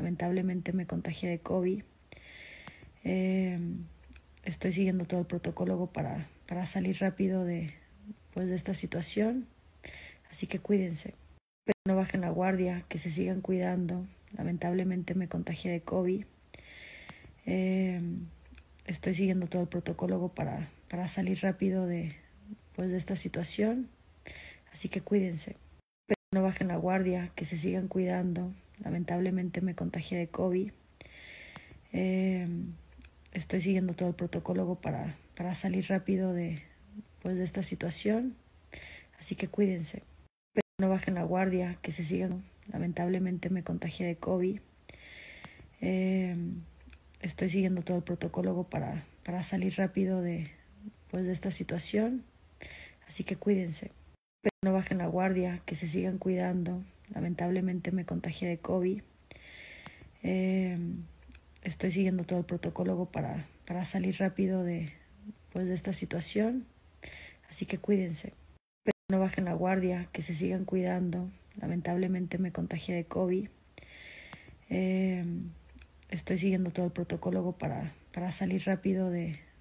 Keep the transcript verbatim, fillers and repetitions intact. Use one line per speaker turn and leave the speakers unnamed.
lamentablemente me contagié de COVID. Eh, estoy siguiendo todo el protocolo para, para salir rápido de, pues, de esta situación. Así que cuídense. Pero no bajen la guardia, que se sigan cuidando. Lamentablemente me contagié de COVID. Eh, estoy siguiendo todo el protocolo para, para salir rápido de, pues, de esta situación. Así que cuídense. Pero no bajen la guardia, que se sigan cuidando. Lamentablemente me contagié de COVID. Eh, estoy siguiendo todo el protocolo para, para salir rápido de, pues, de esta situación. Así que cuídense. Pero no bajen la guardia, que se sigan. Lamentablemente me contagié de COVID. Eh, estoy siguiendo todo el protocolo para, para salir rápido de, pues, de esta situación. Así que cuídense. Pero no bajen la guardia, que se sigan cuidando. Lamentablemente me contagié de COVID. Eh, estoy siguiendo todo el protocolo para, para salir rápido de, pues, de esta situación. Así que cuídense. Pero no bajen la guardia, que se sigan cuidando. Lamentablemente me contagié de COVID. Eh, estoy siguiendo todo el protocolo para, para salir rápido de,